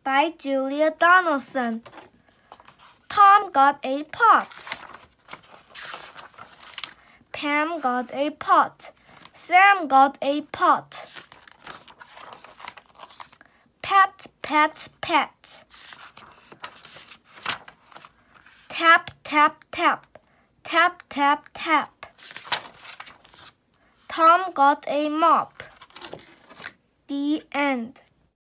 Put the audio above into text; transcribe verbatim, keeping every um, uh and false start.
by Julia Donaldson. Tom got a pot. Pam got a pot. Sam got a pot. Pat, pat, pat. Tap, tap, tap. Tap, tap, tap. Tom got a mop. The end.